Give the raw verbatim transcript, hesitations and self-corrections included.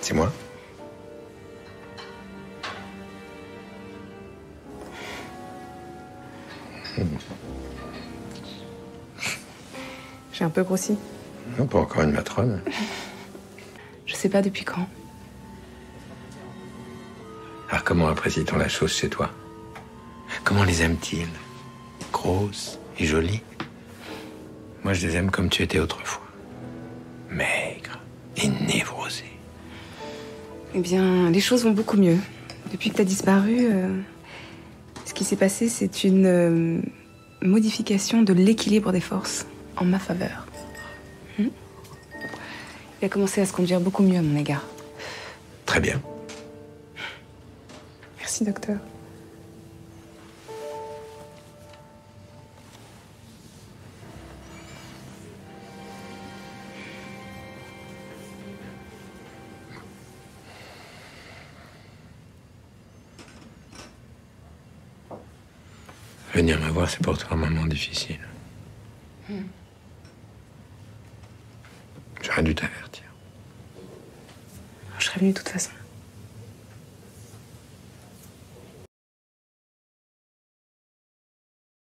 C'est moi? Mmh. J'ai un peu grossi. Non, pas encore une matrone. Je sais pas depuis quand. Alors comment apprécie-t-on la chose chez toi? Comment les aime-t-il? Grosses et jolies? Moi, je les aime comme tu étais autrefois. Maigre et névrosée. Eh bien, les choses vont beaucoup mieux. Depuis que t'as disparu, euh, ce qui s'est passé, c'est une euh, modification de l'équilibre des forces en ma faveur. Hmm? Il a commencé à se conduire beaucoup mieux à mon égard. Très bien. Merci, docteur. Venir me voir, c'est pour toi un moment difficile. Hmm. J'aurais dû t'avertir. Je serais venue de toute façon.